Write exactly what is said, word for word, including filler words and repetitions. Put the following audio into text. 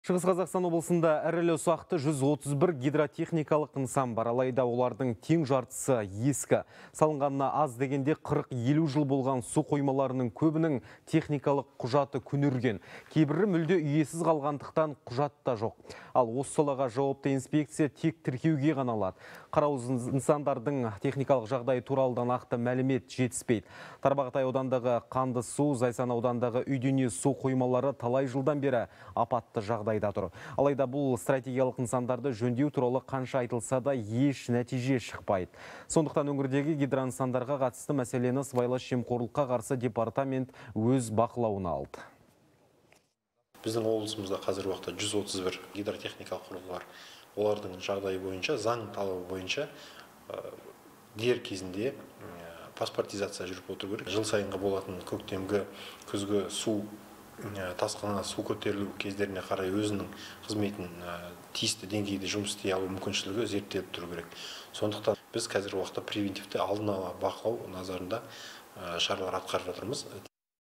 Шығыс Қазақстан облысында ірілі ұсақты жүз отыз бір гидротехникалық нысан бар, алайда олардың тең жартысы ескі. Салынғанына аз дегенде қырық елу жыл болған су қоймаларының көбінің техникалық құжаты күнерген. Кейбірі мүлде үйесіз қалғандықтан құжат та жоқ. Ал осы салаға жауапты инспекция тек тіркеуге ғана алады. Қарауыз нысандардың техникалық жағдайы туралы нақты мәлімет жетіспейді. Тарбағатай аудандағы Қанды су, Зайсан аудандағы Үйдене су қоймалары талай жылдан бері апатты жағдайда тұр. Алайда бұл стратегиялық нысандарды жөндеу туралы қанша айтылса да еш нәтиже шықпайды. Сондықтан өңірдегі гидронысандарға қатысты мәселені сыбайлас жемқорлыққа қарсы департамент өз бақылауына алды. Біздің облысымызда қазір уақытта жүз отыз бір гидротехникалық құрылғы бар. Олардың жағдайы бойынша, заң талабы бойынша дер кезінде паспортизация жүріп отыру керек. Жыл сайынғы болатын көктемгі, күзгі су тасқынына, су көтерілу кездеріне қарай өзінің қызметін тиісті деңгейде жұмыс істей алу мүмкіншілігі зерттеліп тұру керек. Сондықтан біз қазір уақытта превентивті алдын ала бақылау назарында шаралар атқарып жатырмыз.